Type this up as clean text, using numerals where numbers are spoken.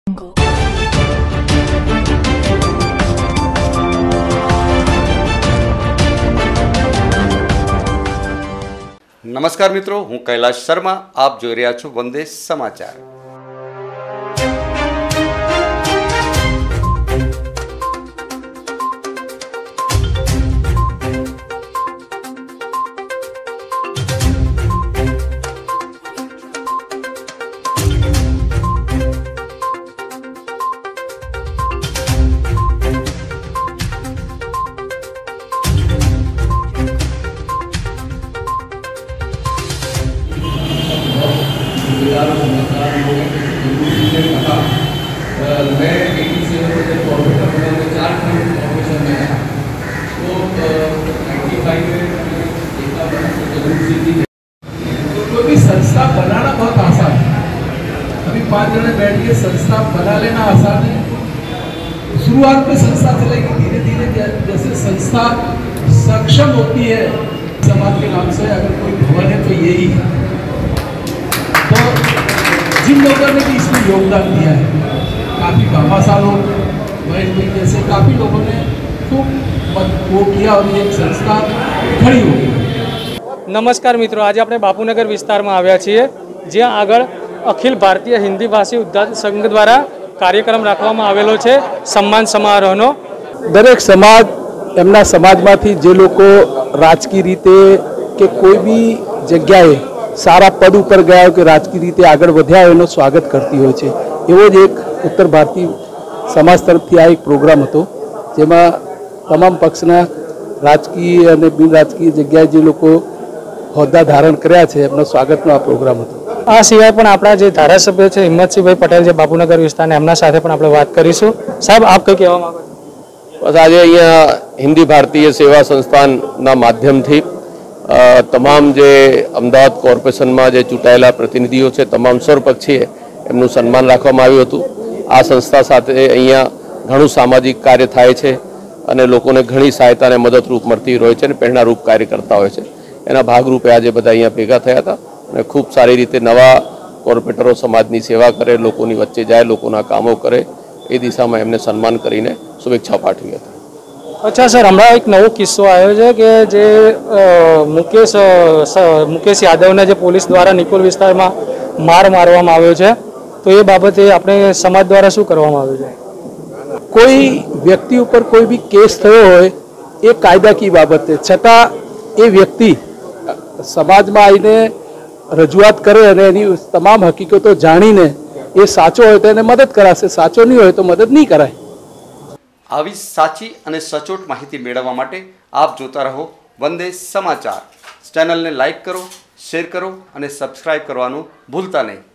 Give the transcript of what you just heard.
નમસ્કાર મિત્રો, હું કૈલાશ શર્મા. આપ જોઈ રહ્યા છો વંદે સમાચાર. मैं 87 में जब कॉर्पोरेटर बना तो 4 टर्म कॉर्पोरेशन में था, तो 95 में देखा बना तो जरूर सीखी है। तो कोई भी संस्था बनाना बहुत आसान है. अभी 5 जने बैठ के संस्था बना लेना आसान है. शुरुआत में संस्था चलेगी, धीरे धीरे जैसे संस्था सक्षम होती है, समाज के नाम से अगर कोई भवन है तो यही है. तो जिन लोगों ने भी इसमें योगदान दिया है, काफ़ी बाबा साहब लोग, महेश भाई जैसे काफ़ी लोगों ने खूब वो किया और ये संस्था खड़ी हो गई. नमस्कार मित्रों, आज આપણે બાપુનગર વિસ્તારમાં આવ્યા છીએ, જ્યાં આગળ અખિલ ભારતીય હિન્દી ભાષી ઉદ્યોગ સંઘ દ્વારા કાર્યક્રમ રાખવામાં આવેલો છે સન્માન સમારોહનો. દરેક સમાજ એમના સમાજમાંથી જે લોકો રાજકીય રીતે કે કોઈ બી જગ્યાએ સારા પદ ઉપર ગયા હોય કે રાજકીય રીતે આગળ વધ્યા હોય એનું સ્વાગત કરતી હોય છે. એવો જ એક ઉત્તર ભારતીય સમાજ તરફથી આ એક પ્રોગ્રામ હતો, જેમાં તમામ પક્ષના રાજકીય અને બિન રાજકીય જગ્યાએ જે લોકો હોદ્દા ધારણ કર્યા છે એમના સ્વાગતનો આ પ્રોગ્રામ હતો. આ સિવાય પણ આપણા જે ધારાસભ્ય છે હિંમતસિંહભાઈ પટેલ જે બાપુનગર વિસ્તારના, એમના સાથે પણ આપણે વાત કરીશું. સાહેબ, આપ કંઈ કહેવા માંગો છો? બસ આજે અહીંયા હિન્દી ભારતીય સેવા સંસ્થાનના માધ્યમથી તમામ જે અમદાવાદ કોર્પોરેશનમાં જે ચૂંટાયેલા પ્રતિનિધિઓ છે તમામ સર્વપક્ષીય એમનું સન્માન રાખવામાં આવ્યું હતું. આ સંસ્થા સાથે અહીંયા ઘણું સામાજિક કાર્ય થાય છે અને લોકોને ઘણી સહાયતા અને મદદરૂપ મળતી હોય છે અને પ્રેરણારૂપ કાર્ય કરતા હોય છે. એના ભાગરૂપે આજે બધા અહીંયા ભેગા થયા હતા અને ખૂબ સારી રીતે નવા કોર્પોરેટરો સમાજની સેવા કરે, લોકોની વચ્ચે જાય, લોકોના કામો કરે, એ દિશામાં એમને સન્માન કરીને શુભેચ્છા પાઠવી હતી. અચ્છા સર, હમણાં એક નવો કિસ્સો આવ્યો છે કે જે મુકેશ યાદવને જે પોલીસ દ્વારા નિકોલ વિસ્તારમાં મારવામાં આવ્યો છે, તો એ બાબતે આપણે સમાજ દ્વારા શું કરવામાં આવ્યું છે? કોઈ વ્યક્તિ ઉપર કોઈ બી કેસ થયો હોય એ કાયદાકીય બાબત છે, છતાં એ વ્યક્તિ સમાજમાં આવીને રજૂઆત કરે અને એની તમામ હકીકતો જાણીને એ સાચો હોય તો એને મદદ કરાશે, સાચો નહીં હોય તો મદદ નહીં કરાય. આવી સાચી અને સચોટ માહિતી મેળવવા માટે આપ જોતા રહો વંદે સમાચાર. ચેનલને લાઈક કરો, શેર કરો અને સબસ્ક્રાઇબ કરવાનું ભૂલતા નહીં.